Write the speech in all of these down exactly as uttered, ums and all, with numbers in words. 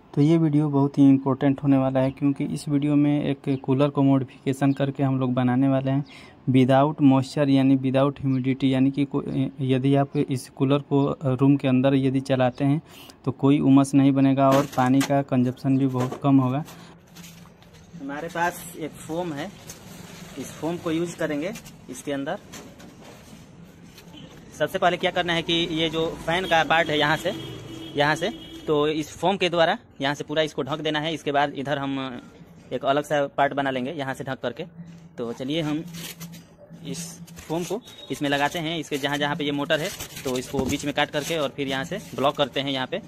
तो ये वीडियो बहुत ही इम्पोर्टेंट होने वाला है, क्योंकि इस वीडियो में एक कूलर को मॉडिफिकेशन करके हम लोग बनाने वाले हैं विदाउट मॉइस्चर यानी विदाउट ह्यूमिडिटी। यानी कि यदि आप इस कूलर को रूम के अंदर यदि चलाते हैं तो कोई उमस नहीं बनेगा और पानी का कंजप्शन भी बहुत कम होगा। हमारे पास एक फोम है, इस फोम को यूज करेंगे इसके अंदर। सबसे पहले क्या करना है कि ये जो फैन का पार्ट है यहाँ से यहाँ से तो इस फोम के द्वारा यहाँ से पूरा इसको ढक देना है। इसके बाद इधर हम एक अलग सा पार्ट बना लेंगे यहाँ से ढक करके। तो चलिए हम इस फोम को इसमें लगाते हैं। इसके जहाँ जहाँ पे ये मोटर है तो इसको बीच में काट करके और फिर यहाँ से ब्लॉक करते हैं यहाँ पे।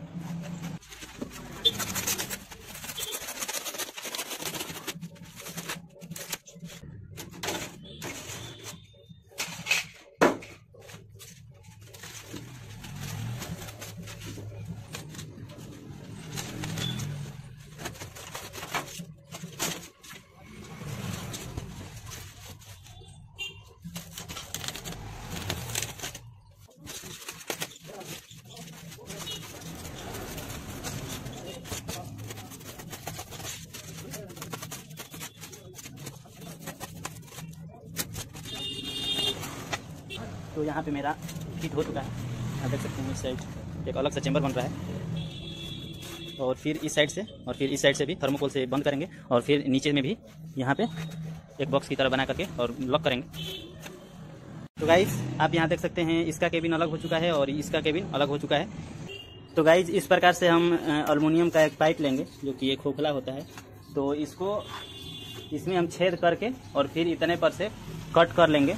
तो यहाँ पे मेरा फिट हो चुका है, आप देख सकते हैं। इस साइड एक अलग सा चैम्बर बन रहा है और फिर इस साइड से और फिर इस साइड से भी थर्मोकोल से बंद करेंगे और फिर नीचे में भी यहाँ पे एक बॉक्स की तरह बना करके और लॉक करेंगे। तो गाइस आप यहाँ देख सकते हैं इसका केबिन अलग हो चुका है और इसका केबिन अलग हो चुका है। तो गाइस इस प्रकार से हम एल्युमिनियम का एक पाइप लेंगे जो कि एक खोखला होता है। तो इसको इसमें हम छेद करके और फिर इतने पर से कट कर लेंगे।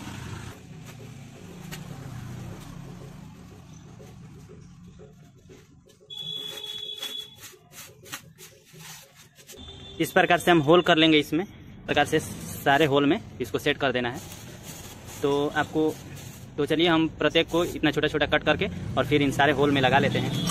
इस प्रकार से हम होल कर लेंगे, इसमें प्रकार से सारे होल में इसको सेट कर देना है। तो आपको तो चलिए हम प्रत्येक को इतना छोटा छोटा कट करके और फिर इन सारे होल में लगा लेते हैं।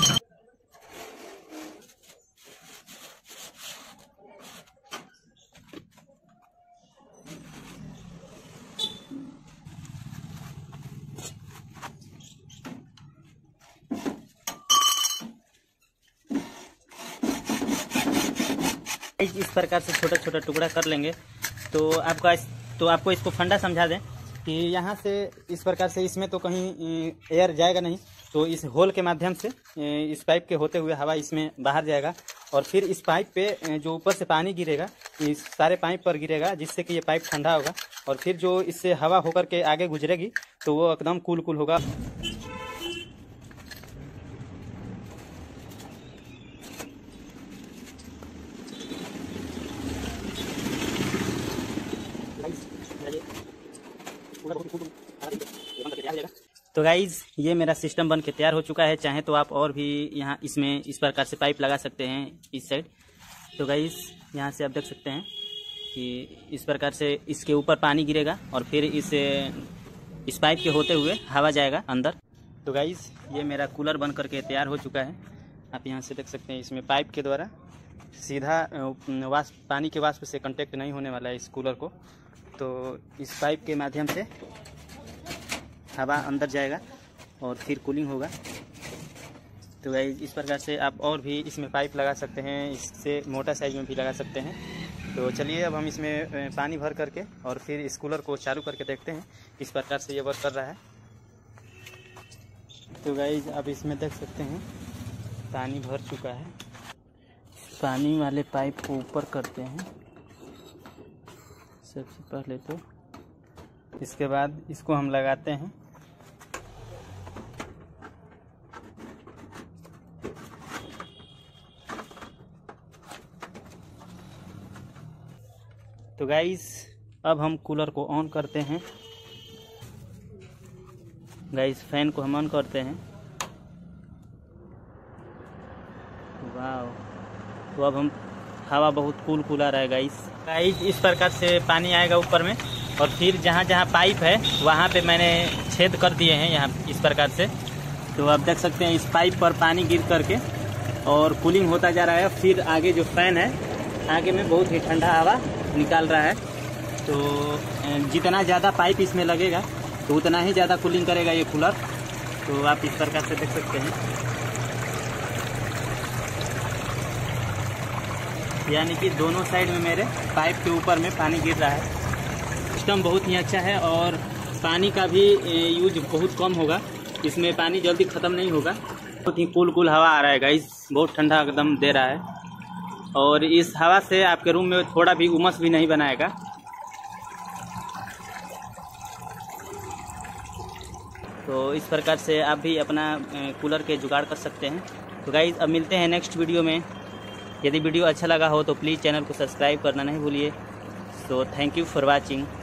इस प्रकार से छोटा छोटा टुकड़ा कर लेंगे। तो आपका तो आपको इसको फंडा समझा दें कि यहाँ से इस प्रकार से इसमें तो कहीं एयर जाएगा नहीं, तो इस होल के माध्यम से इस पाइप के होते हुए हवा इसमें बाहर जाएगा और फिर इस पाइप पे जो ऊपर से पानी गिरेगा इस सारे पाइप पर गिरेगा, जिससे कि ये पाइप ठंडा होगा और फिर जो इससे हवा होकर के आगे गुजरेगी तो वो एकदम कूल कूल होगा। तो गाइज ये मेरा सिस्टम बन के तैयार हो चुका है। चाहे तो आप और भी यहाँ इसमें इस प्रकार से पाइप लगा सकते हैं इस साइड। तो गाइज यहाँ से आप देख सकते हैं कि इस प्रकार से इसके ऊपर पानी गिरेगा और फिर इस इस पाइप के होते हुए हवा जाएगा अंदर। तो गाइज ये मेरा कूलर बन करके तैयार हो चुका है। आप यहाँ से देख सकते हैं इसमें पाइप के द्वारा सीधा वाष्प पानी के वाष्प से कांटेक्ट नहीं होने वाला है इस कूलर को। तो इस पाइप के माध्यम से हवा अंदर जाएगा और फिर कूलिंग होगा। तो गाइस इस प्रकार से आप और भी इसमें पाइप लगा सकते हैं, इससे मोटा साइज में भी लगा सकते हैं। तो चलिए अब हम इसमें पानी भर करके और फिर इस कूलर को चालू करके देखते हैं किस प्रकार से ये वर्क कर रहा है। तो गाइस आप इसमें देख सकते हैं पानी भर चुका है। पानी वाले पाइप को ऊपर करते हैं सबसे पहले, तो इसके बाद इसको हम लगाते हैं। तो गाइस अब हम कूलर को ऑन करते हैं। गाइस फैन को हम ऑन करते हैं। वाह, तो अब हम हवा बहुत कूल कूल आ रहा है गाइस। गाइस इस प्रकार से पानी आएगा ऊपर में और फिर जहाँ जहाँ पाइप है वहाँ पे मैंने छेद कर दिए हैं यहाँ इस प्रकार से। तो आप देख सकते हैं इस पाइप पर पानी गिर करके और कूलिंग होता जा रहा है। फिर आगे जो फैन है आगे में बहुत ही ठंडा हवा निकाल रहा है। तो जितना ज़्यादा पाइप इसमें लगेगा तो उतना ही ज़्यादा कूलिंग करेगा ये कूलर। तो आप इस प्रकार से देख सकते हैं। यानी कि दोनों साइड में मेरे पाइप के ऊपर में पानी गिर रहा है। सिस्टम बहुत ही अच्छा है और पानी का भी यूज बहुत कम होगा, इसमें पानी जल्दी ख़त्म नहीं होगा। बहुत ही कूल कूल हवा आ रहा है गाइस, बहुत ठंडा एकदम दे रहा है और इस हवा से आपके रूम में थोड़ा भी उमस भी नहीं बनाएगा। तो इस प्रकार से आप भी अपना कूलर के जुगाड़ कर सकते हैं। तो गाइस अब मिलते हैं नेक्स्ट वीडियो में। यदि वीडियो अच्छा लगा हो तो प्लीज़ चैनल को सब्सक्राइब करना नहीं भूलिए। So thank you for watching.